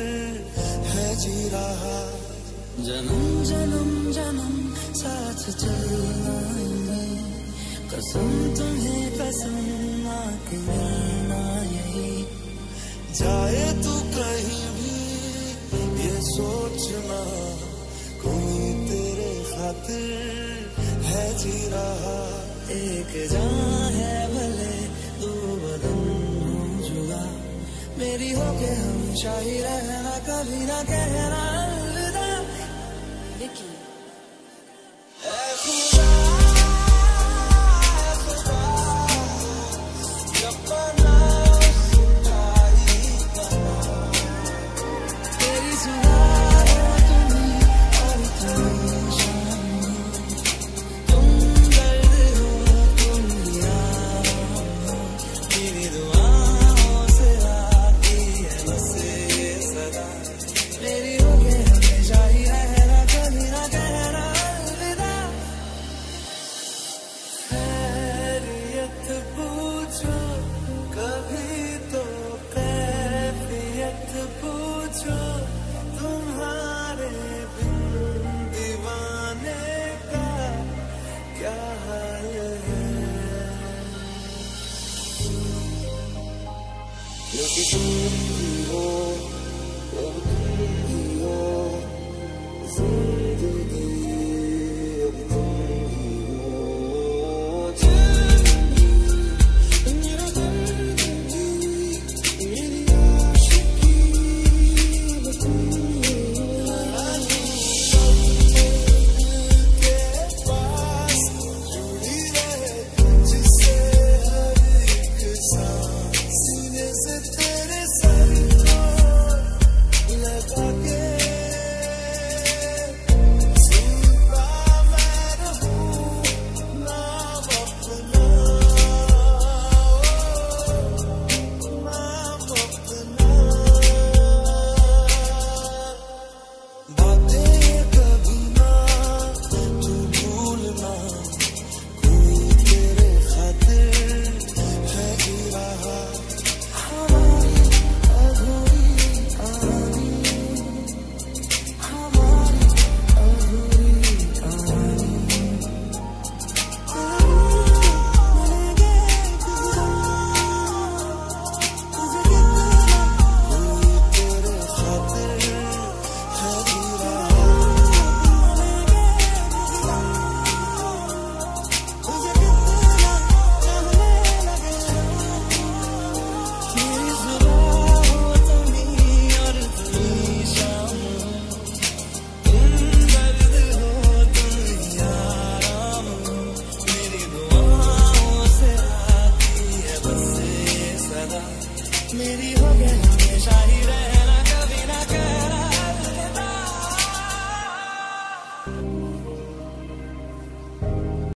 है जी रहा। जन्म जन्म जन्म साथ चलना है, कसम तुम्हें कसम आके मिलना यही। जाए तू कहीं भी ये सोचना, कोई तेरे खातिर है जी रहा। एक जान है भले दो बदन हो जुदा, मेरी होके हमेशा ही रहना, कभी ना कहना अलविदा। विकी।